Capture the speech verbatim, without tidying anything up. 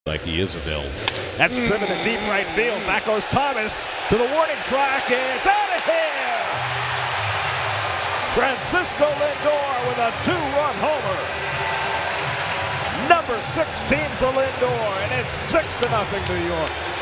Like he is available. That's driven to deep right field. Back goes Thomas to the warning track. It's out of here. Francisco Lindor with a two-run homer. Number sixteen for Lindor, and it's six to nothing New York.